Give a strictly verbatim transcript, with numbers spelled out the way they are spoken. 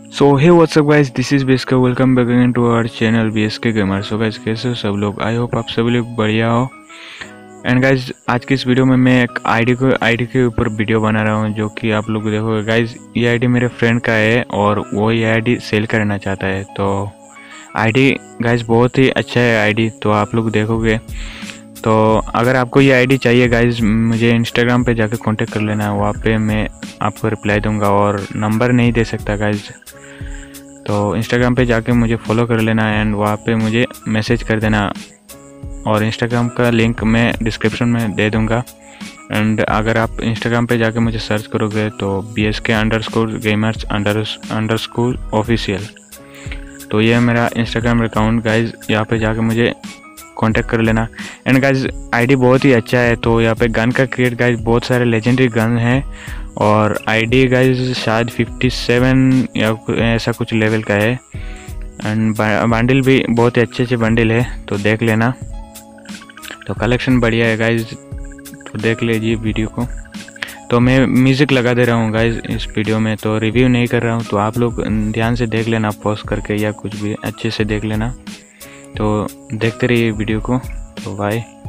So hey what's up guys, this is BSK. Welcome back again to our channel BSK gamer. So guys, कैसे हो सब लोग? I hope आप सभी लोग बढ़िया हो। एंड गाइस, आज की इस वीडियो में मैं एक आईडी को आईडी के ऊपर वीडियो बना रहा हूं, जो कि आप लोग देखोगे। गाइस, ये आईडी मेरे फ्रेंड का है और वो ये आईडी सेल करना चाहता है। तो आईडी गाइस बहुत ही अच्छा है आईडी, तो आप लोग देखोगे। तो अगर आपको ये आईडी चाहिए गाइस, मुझे इंस्टाग्राम पे जाकर कांटेक्ट कर लेना, वहाँ पे मैं आपको रिप्लाई दूंगा। और नंबर नहीं दे सकता गाइस, तो इंस्टाग्राम पे जाके मुझे फॉलो कर लेना एंड वहाँ पे मुझे मैसेज कर देना। और इंस्टाग्राम का लिंक मैं डिस्क्रिप्शन में दे दूँगा। एंड अगर आप इंस्टाग्राम पे जाके मुझे सर्च करोगे तो B S K underscore gamers under underscore official, तो ये मेरा इंस्टाग्राम अकाउंट गाइज। यहाँ पे जाके मुझे कांटेक्ट कर लेना। एंड गाइज, आईडी बहुत ही अच्छा है। तो यहाँ पे गन का क्रिएट गाइज बहुत सारे लेजेंडरी गन हैं और आईडी गाइज शायद सत्तावन या ऐसा कुछ लेवल का है। एंड बंडल भी बहुत ही अच्छे अच्छे बंडल है, तो देख लेना। तो कलेक्शन बढ़िया है गाइज, तो देख लीजिए वीडियो को। तो मैं म्यूज़िक लगा दे रहा हूँ गाइज इस वीडियो में, तो रिव्यू नहीं कर रहा हूँ, तो आप लोग ध्यान से देख लेना, पॉज करके या कुछ भी अच्छे से देख लेना। तो देखते रहिए वीडियो को। तो बाय।